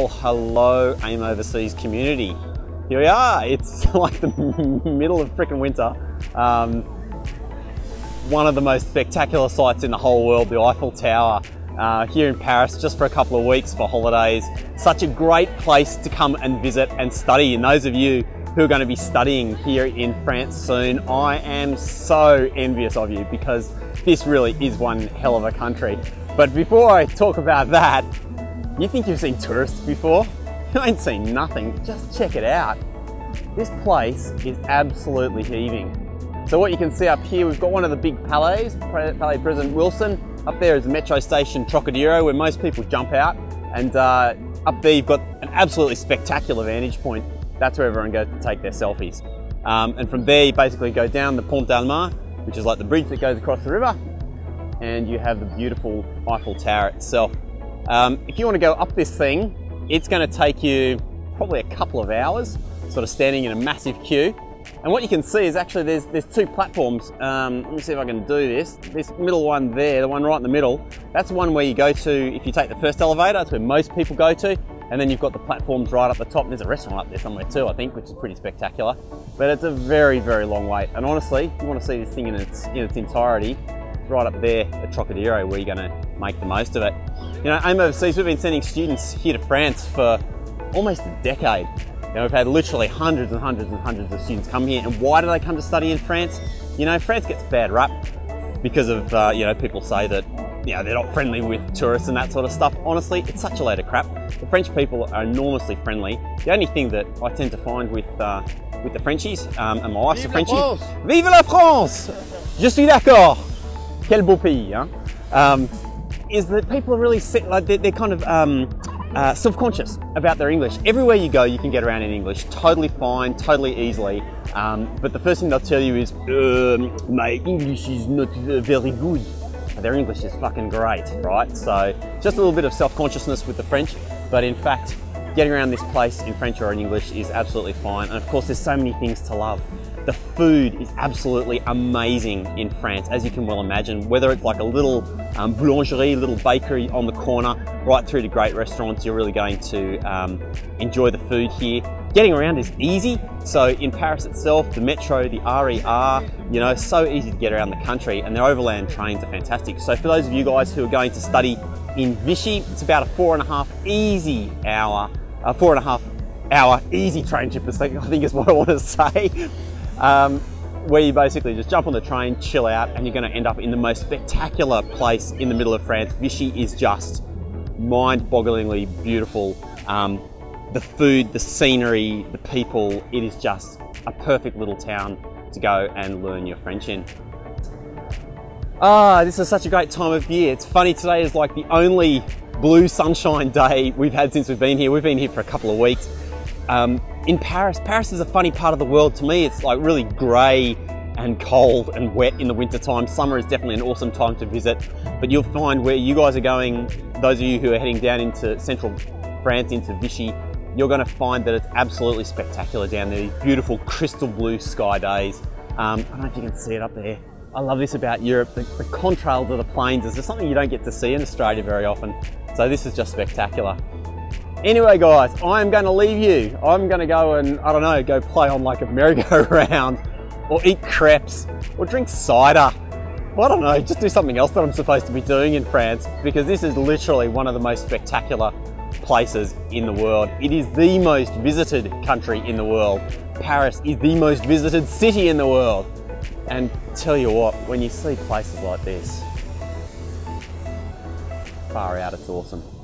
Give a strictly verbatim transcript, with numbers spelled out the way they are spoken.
Well, hello AIM Overseas community. Here we are. It's like the middle of frickin' winter. Um, one of the most spectacular sights in the whole world, the Eiffel Tower. Uh, here in Paris, just for a couple of weeks for holidays. Such a great place to come and visit and study. And those of you who are going to be studying here in France soon, I am so envious of you because this really is one hell of a country. But before I talk about that, you think you've seen tourists before? You ain't seen nothing. Just check it out. This place is absolutely heaving. So what you can see up here, we've got one of the big palais, Palais President Wilson. Up there is the metro station Trocadero, where most people jump out. And uh, up there you've got an absolutely spectacular vantage point. That's where everyone goes to take their selfies. Um, and from there you basically go down the Pont d'Alma, which is like the bridge that goes across the river. And you have the beautiful Eiffel Tower itself. Um, if you want to go up this thing, it's going to take you probably a couple of hours, sort of standing in a massive queue. And what you can see is actually there's, there's two platforms. Um, let me see if I can do this. This middle one there, the one right in the middle, that's the one where you go to, if you take the first elevator, that's where most people go to. And then you've got the platforms right up the top. There's a restaurant up there somewhere too, I think, which is pretty spectacular. But it's a very, very long wait. And honestly, if you want to see this thing in its, in its entirety, it's right up there at Trocadero where you're going to make the most of it. You know, AIM Overseas, we've been sending students here to France for almost a decade. You know, we've had literally hundreds and hundreds and hundreds of students come here. And why do they come to study in France? You know, France gets bad rap because of, uh, you know, people say that, you know, they're not friendly with tourists and that sort of stuff. Honestly, it's such a load of crap. The French people are enormously friendly. The only thing that I tend to find with uh, with the Frenchies, um, and my wife's a Frenchie. Vive la France! Je suis d'accord. Quel beau pays, hein? Um, is that people are really, like, they're, they're kind of um, uh, self-conscious about their English. Everywhere you go, you can get around in English, totally fine, totally easily. Um, but the first thing they'll tell you is, um, my English is not very good. Their English is fucking great, right? So just a little bit of self-consciousness with the French, but in fact, getting around this place in French or in English is absolutely fine. And of course, there's so many things to love. The food is absolutely amazing in France, as you can well imagine. Whether it's like a little um, boulangerie, little bakery on the corner, right through to great restaurants, you're really going to um, enjoy the food here. Getting around is easy. So in Paris itself, the metro, the R E R, you know, so easy to get around the country, and their overland trains are fantastic. So for those of you guys who are going to study in Vichy, it's about a four and a half easy hour, a four and a half hour easy train trip, I think is what I want to say. Um, where you basically just jump on the train, chill out, and you're going to end up in the most spectacular place in the middle of France. Vichy is just mind-bogglingly beautiful. Um, the food, the scenery, the people, it is just a perfect little town to go and learn your French in. Ah, this is such a great time of year. It's funny, today is like the only blue sunshine day we've had since we've been here. We've been here for a couple of weeks. Um, in Paris, Paris is a funny part of the world to me. It's like really grey and cold and wet in the winter time. Summer is definitely an awesome time to visit, but you'll find where you guys are going, those of you who are heading down into central France, into Vichy, you're going to find that it's absolutely spectacular down there. These beautiful crystal blue sky days. Um, I don't know if you can see it up there. I love this about Europe, the, the contrails of the plains is just something you don't get to see in Australia very often. So this is just spectacular. Anyway guys, I'm going to leave you. I'm going to go and, I don't know, go play on like a merry-go-round, or eat crepes, or drink cider. I don't know, just do something else that I'm supposed to be doing in France, because this is literally one of the most spectacular places in the world. It is the most visited country in the world. Paris is the most visited city in the world. And tell you what, when you see places like this, far out, it's awesome.